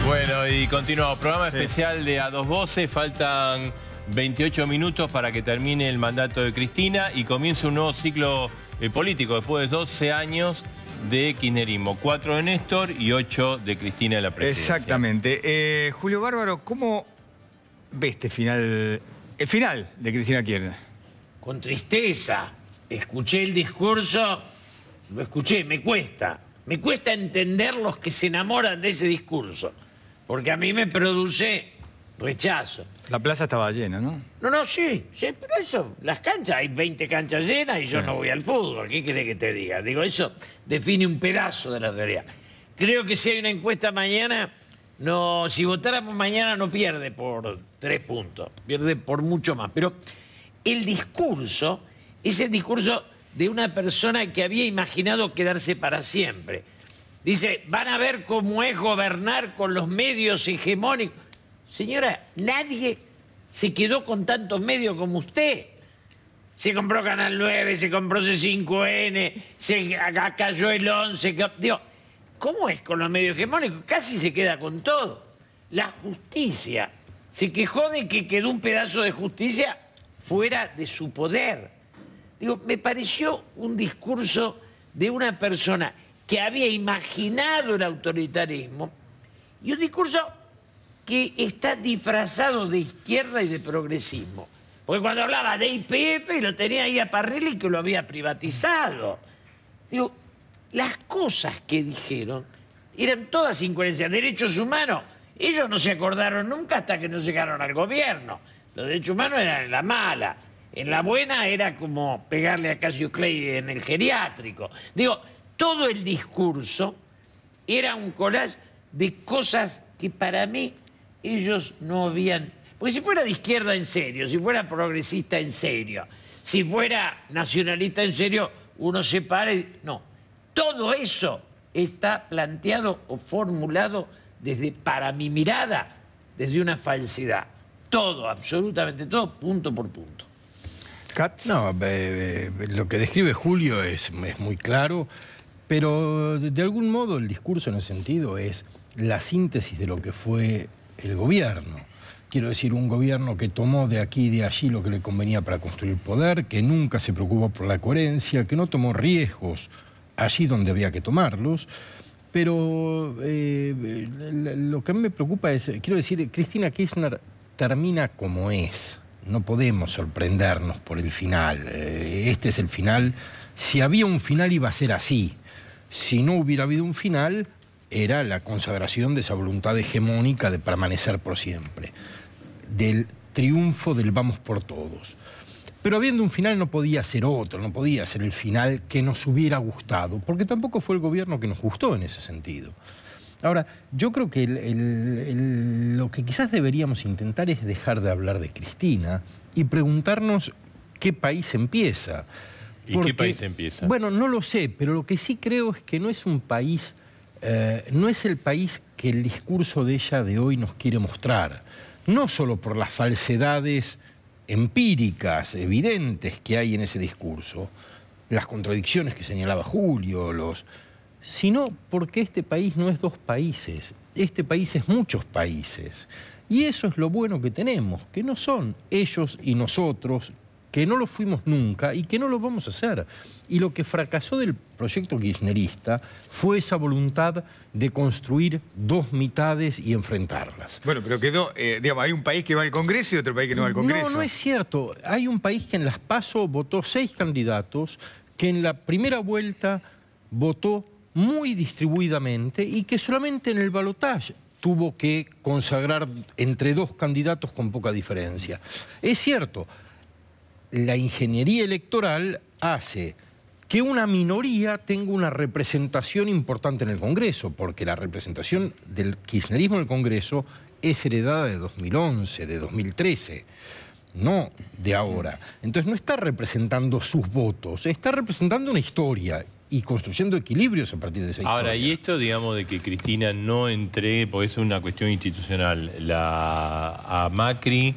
Bueno, y continuamos. Programa especial de A Dos Voces. Faltan 28 minutos para que termine el mandato de Cristina y comience un nuevo ciclo político después de 12 años de kirchnerismo. 4 de Néstor y 8 de Cristina en la presidencia. Exactamente. Julio Bárbaro, ¿cómo ve este final, el final de Cristina Kirchner? Con tristeza. Escuché el discurso, lo escuché, me cuesta. Me cuesta entender los que se enamoran de ese discurso, porque a mí me produce rechazo. La plaza estaba llena, ¿no? No, sí, pero eso, las canchas, hay 20 canchas llenas y yo no voy al fútbol. ¿Qué querés que te diga? Digo, eso define un pedazo de la realidad. Creo que si hay una encuesta mañana, no, si votáramos mañana no pierde por 3 puntos, pierde por mucho más. Pero el discurso es el discurso de una persona que había imaginado quedarse para siempre. Dice, van a ver cómo es gobernar con los medios hegemónicos. Señora, nadie se quedó con tantos medios como usted. Se compró Canal 9, se compró C5N, acá cayó el 11. Digo, ¿cómo es con los medios hegemónicos? Casi se queda con todo. La justicia se quejó de que quedó un pedazo de justicia fuera de su poder. Digo, me pareció un discurso de una persona que había imaginado el autoritarismo y un discurso que está disfrazado de izquierda y de progresismo. Porque cuando hablaba de YPF lo tenía ahí a Parrilli que lo había privatizado. Digo, las cosas que dijeron eran todas incoherencias. Derechos humanos, ellos no se acordaron nunca hasta que no llegaron al gobierno. Los derechos humanos eran en la mala. En la buena era como pegarle a Cassius Clay en el geriátrico. Digo, todo el discurso era un collage de cosas que para mí ellos no habían... Porque si fuera de izquierda en serio, si fuera progresista en serio, si fuera nacionalista en serio, uno se para y... No, todo eso está planteado o formulado desde, para mi mirada, desde una falsedad. Todo, absolutamente todo, punto por punto. No, lo que describe Julio es muy claro, pero de algún modo el discurso en ese sentido es la síntesis de lo que fue el gobierno. Quiero decir, un gobierno que tomó de aquí y de allí lo que le convenía para construir poder, que nunca se preocupó por la coherencia, que no tomó riesgos allí donde había que tomarlos. Pero lo que a mí me preocupa es, quiero decir, Cristina Kirchner termina como es. No podemos sorprendernos por el final. Este es el final. Si había un final iba a ser así. Si no hubiera habido un final, era la consagración de esa voluntad hegemónica de permanecer por siempre. Del triunfo del vamos por todos. Pero habiendo un final no podía ser otro, no podía ser el final que nos hubiera gustado, porque tampoco fue el gobierno que nos gustó en ese sentido. Ahora, yo creo que lo que quizás deberíamos intentar es dejar de hablar de Cristina y preguntarnos qué país empieza. ¿Y qué país empieza? Bueno, no lo sé, pero lo que sí creo es que no es un país, no es el país que el discurso de ella de hoy nos quiere mostrar. No solo por las falsedades empíricas, evidentes que hay en ese discurso, las contradicciones que señalaba Julio, sino porque este país no es 2 países, este país es muchos países. Y eso es lo bueno que tenemos, que no son ellos y nosotros, que no lo fuimos nunca y que no lo vamos a hacer. Y lo que fracasó del proyecto kirchnerista fue esa voluntad de construir 2 mitades y enfrentarlas. Bueno, pero quedó, digamos, hay un país que va al Congreso y otro país que no va al Congreso. No, no es cierto. Hay un país que en las PASO votó 6 candidatos, que en la primera vuelta votó muy distribuidamente y que solamente en el balotaje tuvo que consagrar entre 2 candidatos con poca diferencia. Es cierto, la ingeniería electoral hace que una minoría tenga una representación importante en el Congreso, porque la representación del kirchnerismo en el Congreso es heredada de 2011, de 2013, no de ahora. Entonces no está representando sus votos, está representando una historia y construyendo equilibrios a partir de esa historia. Ahora, y esto, digamos, de que Cristina no entregue, porque es una cuestión institucional, a Macri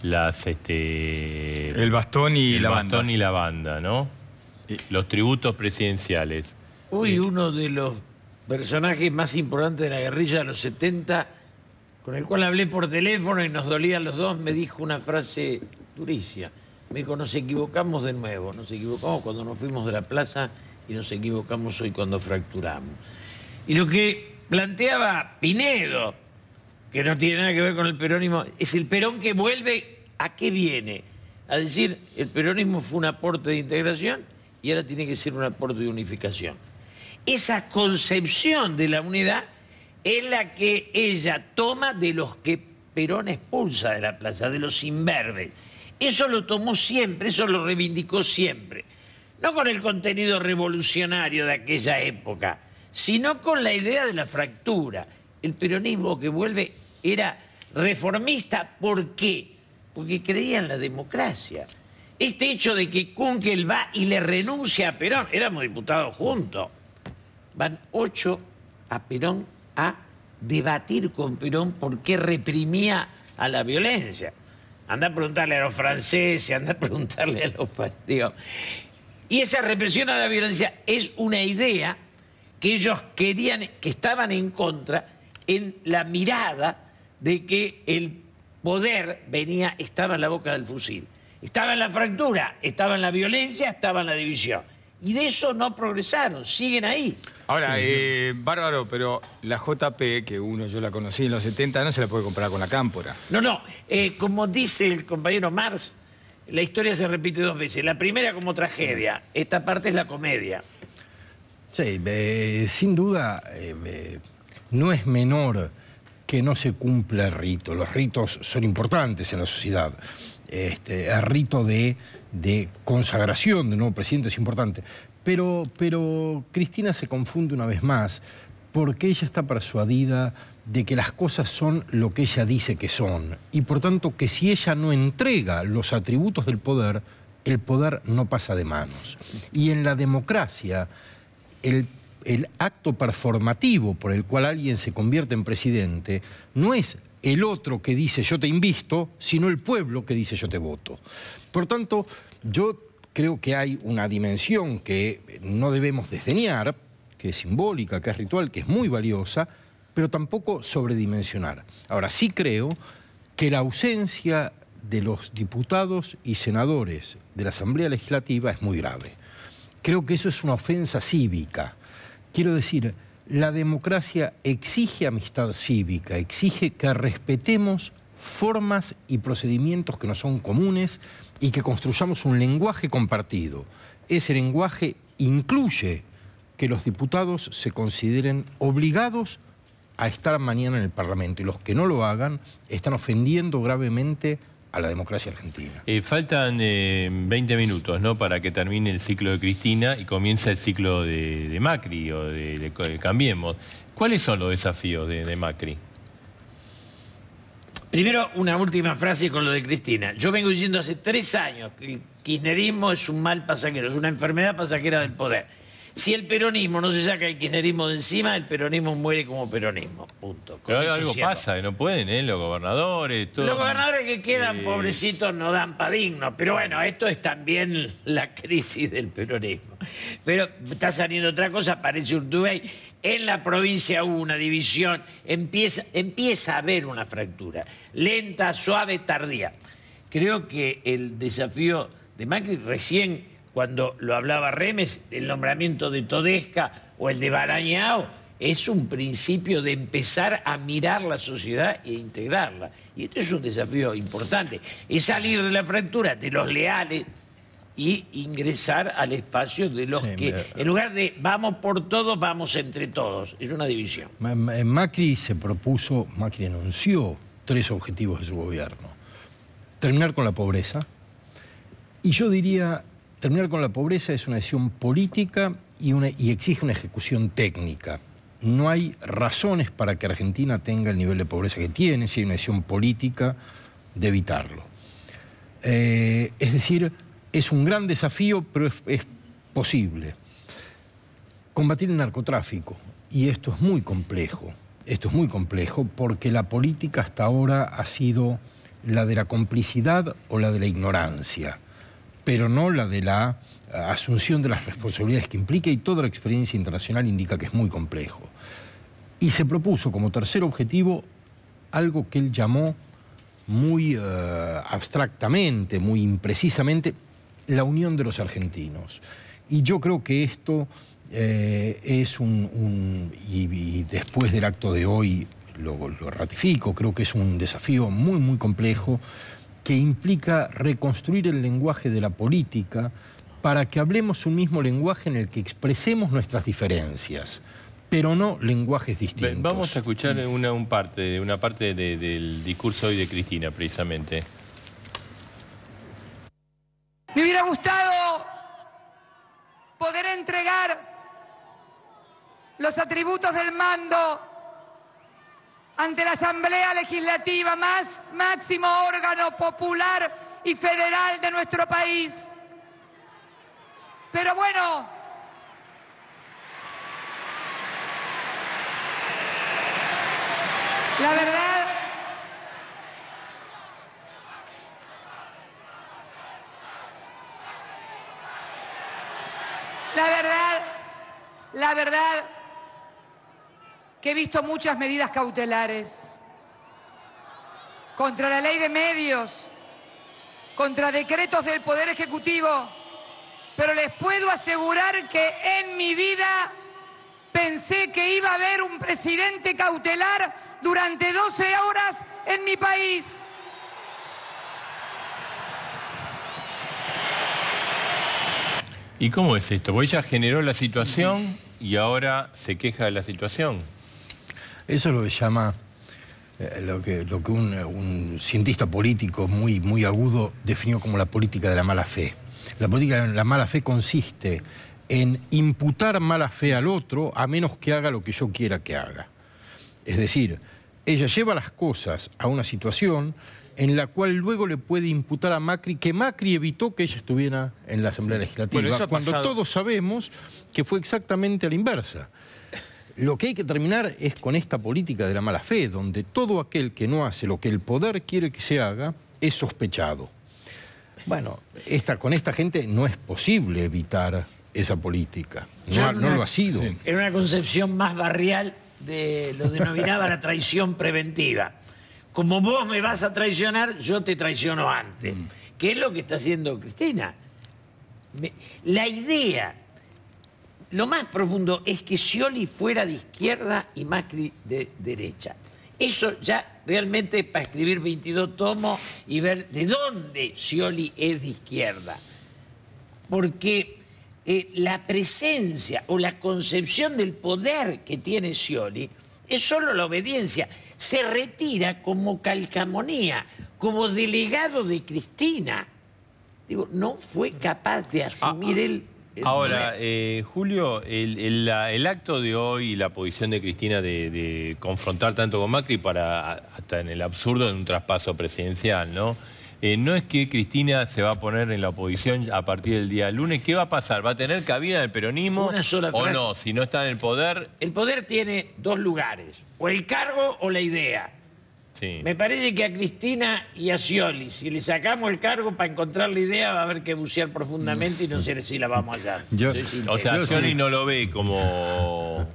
el bastón y la banda. El bastón y la banda, ¿no? Los tributos presidenciales. Uy, uno de los personajes más importantes de la guerrilla de los 70 con el cual hablé por teléfono y nos dolía a los dos, me dijo una frase durísima. Me dijo, nos equivocamos de nuevo, nos equivocamos cuando nos fuimos de la plaza y nos equivocamos hoy cuando fracturamos. Y lo que planteaba Pinedo, que no tiene nada que ver con el peronismo, es el Perón que vuelve, ¿a qué viene? A decir, el peronismo fue un aporte de integración y ahora tiene que ser un aporte de unificación. Esa concepción de la unidad es la que ella toma de los que Perón expulsa de la plaza, de los imberbes. Eso lo tomó siempre, eso lo reivindicó siempre. No con el contenido revolucionario de aquella época, sino con la idea de la fractura. El peronismo que vuelve era reformista. ¿Por qué? Porque creía en la democracia. Este hecho de que Kunkel va y le renuncia a Perón, éramos diputados juntos, van 8 a Perón a debatir con Perón por qué reprimía a la violencia. Anda a preguntarle a los franceses, anda a preguntarle a los partidos. Y esa represión a la violencia es una idea que ellos querían, que estaban en contra, en la mirada de que el poder estaba en la boca del fusil. Estaba en la fractura, estaba en la violencia, estaba en la división. Y de eso no progresaron, siguen ahí. Ahora, Bárbaro, pero la JP, que yo la conocí en los 70, no se la puede comparar con la Cámpora. No, como dice el compañero Marx, la historia se repite 2 veces. La primera como tragedia, esta parte es la comedia. Sí, sin duda no es menor que no se cumpla el rito. Los ritos son importantes en la sociedad. El rito de consagración de un nuevo presidente es importante. Pero Cristina se confunde una vez más porque ella está persuadida de que las cosas son lo que ella dice que son. Y por tanto que si ella no entrega los atributos del poder, el poder no pasa de manos. Y en la democracia, el acto performativo por el cual alguien se convierte en presidente no es el otro que dice yo te invisto, sino el pueblo que dice yo te voto. Por tanto, yo creo que hay una dimensión que no debemos desdeñar, que es simbólica, que es ritual, que es muy valiosa, pero tampoco sobredimensionar. Ahora, sí creo que la ausencia de los diputados y senadores de la Asamblea Legislativa es muy grave. Creo que eso es una ofensa cívica. Quiero decir, la democracia exige amistad cívica, exige que respetemos formas y procedimientos que no son comunes y que construyamos un lenguaje compartido. Ese lenguaje incluye que los diputados se consideren obligados a estar mañana en el Parlamento y los que no lo hagan están ofendiendo gravemente a la democracia argentina. Faltan 20 minutos, ¿no?, para que termine el ciclo de Cristina y comienza el ciclo de Macri o de Cambiemos. ¿Cuáles son los desafíos de Macri? Primero, una última frase con lo de Cristina. Yo vengo diciendo hace 3 años que el kirchnerismo es un mal pasajero, es una enfermedad pasajera del poder. Si el peronismo no se saca el kirchnerismo de encima, el peronismo muere como peronismo. Punto. Pero algo pasa, que no pueden, los gobernadores, todo. Los gobernadores que quedan, pobrecitos, no dan pa' digno. Pero bueno, esto es también la crisis del peronismo. Pero está saliendo otra cosa, parece Urtubey. En la provincia hubo una división, empieza a haber una fractura. Lenta, suave, tardía. Creo que el desafío de Macri recién, cuando lo hablaba Remes, el nombramiento de Todesca o el de Barañao, es un principio de empezar a mirar la sociedad e integrarla. Y esto es un desafío importante. Es salir de la fractura de los leales y ingresar al espacio de los que, en lugar de vamos por todos, vamos entre todos. Es una división. Macri anunció 3 objetivos de su gobierno. Terminar con la pobreza. Y yo diría, terminar con la pobreza es una decisión política y exige una ejecución técnica. No hay razones para que Argentina tenga el nivel de pobreza que tiene, si hay una decisión política de evitarlo. Es decir, es un gran desafío, pero es posible. Combatir el narcotráfico, y esto es muy complejo. Esto es muy complejo porque la política hasta ahora ha sido la de la complicidad o la de la ignorancia, pero no la de la asunción de las responsabilidades que implica, y toda la experiencia internacional indica que es muy complejo. Y se propuso como tercer objetivo algo que él llamó muy abstractamente, muy imprecisamente, la unión de los argentinos. Y yo creo que esto es y después del acto de hoy lo ratifico, creo que es un desafío muy, muy complejo que implica reconstruir el lenguaje de la política para que hablemos un mismo lenguaje en el que expresemos nuestras diferencias, pero no lenguajes distintos. Vamos a escuchar una parte del discurso hoy de Cristina, precisamente. Me hubiera gustado poder entregar los atributos del mando ante la Asamblea Legislativa, máximo órgano popular y federal de nuestro país. Pero bueno, la verdad, que he visto muchas medidas cautelares contra la ley de medios, contra decretos del Poder Ejecutivo, pero les puedo asegurar que en mi vida pensé que iba a haber un presidente cautelar durante 12 horas en mi país. ¿Y cómo es esto? Porque ella generó la situación y ahora se queja de la situación. Eso es lo que llama, lo que un cientista político muy, muy agudo definió como la política de la mala fe. La política de la mala fe consiste en imputar mala fe al otro a menos que haga lo que yo quiera que haga. Es decir, ella lleva las cosas a una situación en la cual luego le puede imputar a Macri que Macri evitó que ella estuviera en la Asamblea Legislativa, bueno, cuando todos sabemos que fue exactamente a la inversa. Lo que hay que terminar es con esta política de la mala fe, donde todo aquel que no hace lo que el poder quiere que se haga es sospechado. Bueno, con esta gente no es posible evitar esa política. No lo ha sido. Sí. Era una concepción más barrial de lo denominaba la traición preventiva. Como vos me vas a traicionar, yo te traiciono antes. ¿Qué es lo que está haciendo Cristina? La idea, lo más profundo, es que Scioli fuera de izquierda y Macri de derecha. Eso ya realmente es para escribir 22 tomos y ver de dónde Scioli es de izquierda. Porque la presencia o la concepción del poder que tiene Scioli es solo la obediencia. Se retira como calcamonía, como delegado de Cristina. Digo, no fue capaz de asumir el Ahora, Julio, el acto de hoy y la posición de Cristina de confrontar tanto con Macri hasta en el absurdo de un traspaso presidencial, ¿no? No es que Cristina se va a poner en la oposición a partir del día lunes. ¿Qué va a pasar? ¿Va a tener cabida en el peronismo una sola frase. O no? Si no está en el poder... El poder tiene dos lugares, o el cargo o la idea. Sí. Me parece que a Cristina y a Scioli, si le sacamos el cargo para encontrar la idea, va a haber que bucear profundamente y no sé si la vamos a hallar. O sea, Scioli no lo ve como...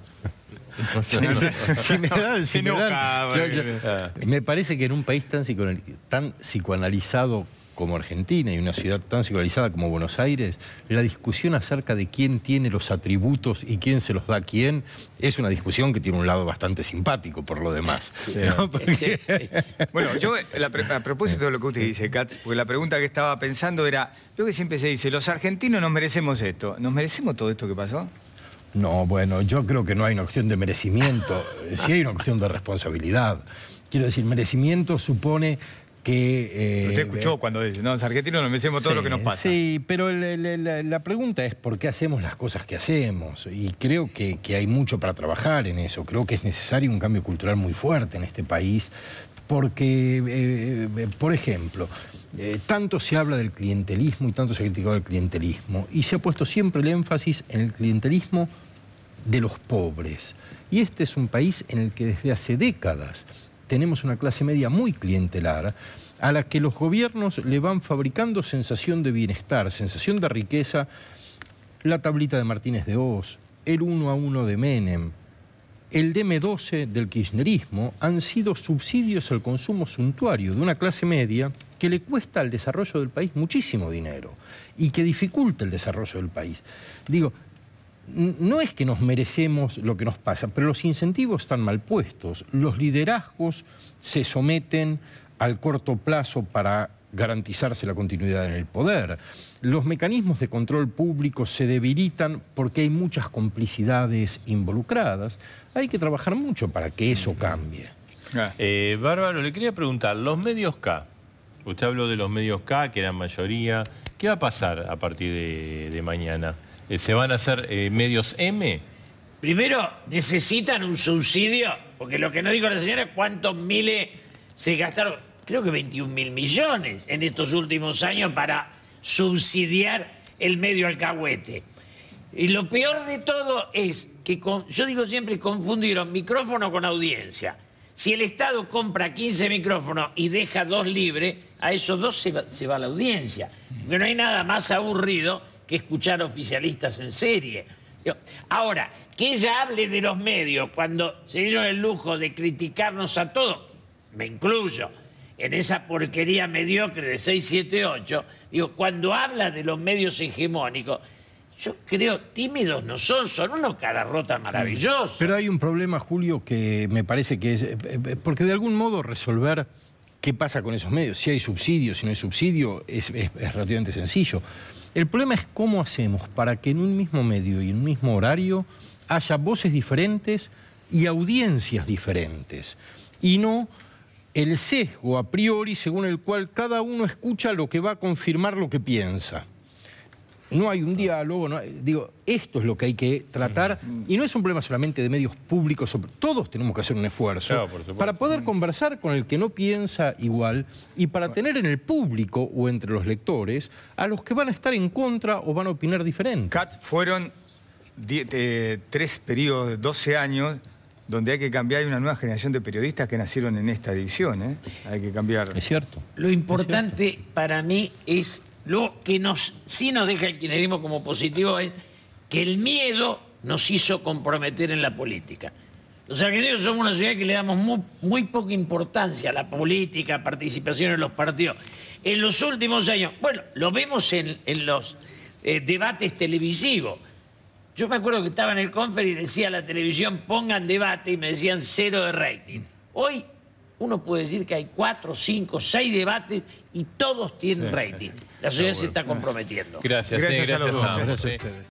Me parece que en un país tan psicoanalizado como Argentina y una ciudad tan psicoanalizada como Buenos Aires, la discusión acerca de quién tiene los atributos y quién se los da a quién es una discusión que tiene un lado bastante simpático por lo demás. ¿No? Porque... Bueno, yo a propósito de lo que usted dice, Katz, porque la pregunta que estaba pensando era, yo que siempre se dice, los argentinos nos merecemos esto. ¿Nos merecemos todo esto que pasó? No, bueno, yo creo que no hay una cuestión de merecimiento, sí hay una cuestión de responsabilidad. Quiero decir, merecimiento supone que... Usted escuchó cuando dice, no, los argentinos nos merecemos todo lo que nos pasa. Sí, pero la pregunta es por qué hacemos las cosas que hacemos. Y creo que hay mucho para trabajar en eso. Creo que es necesario un cambio cultural muy fuerte en este país, porque, por ejemplo... tanto se habla del clientelismo y tanto se ha criticado el clientelismo y se ha puesto siempre el énfasis en el clientelismo de los pobres. Y este es un país en el que desde hace décadas tenemos una clase media muy clientelar a la que los gobiernos le van fabricando sensación de bienestar, sensación de riqueza, la tablita de Martínez de Oz, el 1 a 1 de Menem. el DM12 del kirchnerismo han sido subsidios al consumo suntuario de una clase media que le cuesta al desarrollo del país muchísimo dinero y que dificulta el desarrollo del país. Digo, no es que nos merecemos lo que nos pasa, pero los incentivos están mal puestos. Los liderazgos se someten al corto plazo para garantizarse la continuidad en el poder. Los mecanismos de control público se debilitan porque hay muchas complicidades involucradas. Hay que trabajar mucho para que eso cambie. Bárbaro, le quería preguntar, los medios K, usted habló de los medios K, que eran mayoría, ¿qué va a pasar a partir de mañana? ¿Se van a hacer medios M? Primero, necesitan un subsidio, porque lo que no dijo la señora es cuántos miles se gastaron, creo que 21.000 millones en estos últimos años para subsidiar el medio alcahuete. Y lo peor de todo es que, yo digo siempre, confundieron micrófono con audiencia. Si el Estado compra 15 micrófonos y deja 2 libres, a esos 2 se va la audiencia. Porque no hay nada más aburrido que escuchar oficialistas en serie. Ahora, que ella hable de los medios cuando se dieron el lujo de criticarnos a todos, me incluyo, en esa porquería mediocre de 678, digo, cuando habla de los medios hegemónicos, yo creo, tímidos no son unos cararrotas maravillosos. Pero hay un problema, Julio, que me parece que es... Porque de algún modo resolver qué pasa con esos medios, si hay subsidio, si no hay subsidio, es relativamente sencillo. El problema es cómo hacemos para que en un mismo medio y en un mismo horario haya voces diferentes y audiencias diferentes. Y no el sesgo a priori según el cual cada uno escucha lo que va a confirmar lo que piensa. No hay un diálogo, digo, esto es lo que hay que tratar, y no es un problema solamente de medios públicos, todos tenemos que hacer un esfuerzo para poder conversar con el que no piensa igual y para tener en el público o entre los lectores a los que van a estar en contra o van a opinar diferente. Katz, fueron 3 periodos de 12 años donde hay que cambiar, hay una nueva generación de periodistas que nacieron en esta división, ¿eh? Hay que cambiar. Es cierto. Lo importante para mí es... Lo que sí nos deja el kirchnerismo como positivo es que el miedo nos hizo comprometer en la política. Los argentinos somos una sociedad que le damos muy poca importancia a la política, a participación en los partidos. En los últimos años, bueno, lo vemos en los debates televisivos. Yo me acuerdo que estaba en el Confer y decía a la televisión, pongan debate, y me decían 0 de rating. Hoy uno puede decir que hay 4, 5, 6 debates y todos tienen rating. La sociedad se está comprometiendo. Gracias, gracias a los dos. Gracias a ustedes.